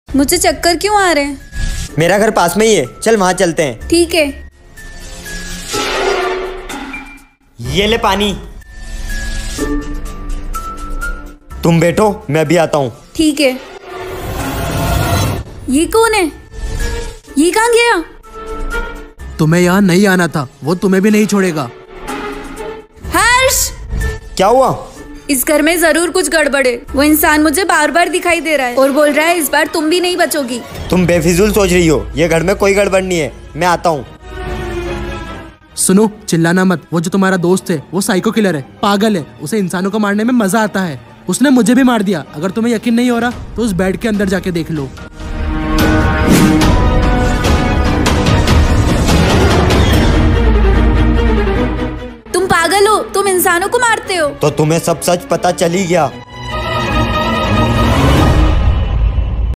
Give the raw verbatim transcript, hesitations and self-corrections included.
मुझे चक्कर क्यों आ रहे हैं? मेरा घर पास में ही है, चल वहाँ चलते हैं। ठीक है। ये ले पानी। तुम बैठो, मैं भी आता हूँ। ठीक है। ये कौन है? ये कहाँ गया? तुम्हें यहाँ नहीं आना था, वो तुम्हें भी नहीं छोड़ेगा। हर्ष! क्या हुआ? इस घर में जरूर कुछ गड़बड़ है। वो इंसान मुझे बार बार दिखाई दे रहा है और बोल रहा है इस बार तुम भी नहीं बचोगी। तुम बेफिजूल सोच रही हो, ये घर में कोई गड़बड़ नहीं है। मैं आता हूँ। सुनो, चिल्लाना मत। वो जो तुम्हारा दोस्त है वो साइको किलर है, पागल है। उसे इंसानों को मारने में मजा आता है। उसने मुझे भी मार दिया। अगर तुम्हें यकीन नहीं हो रहा तो उस बेड के अंदर जाके देख लो। तुम पागल हो, तुम इंसानों को मारते हो। तो तुम्हें सब सच पता चल ही गया।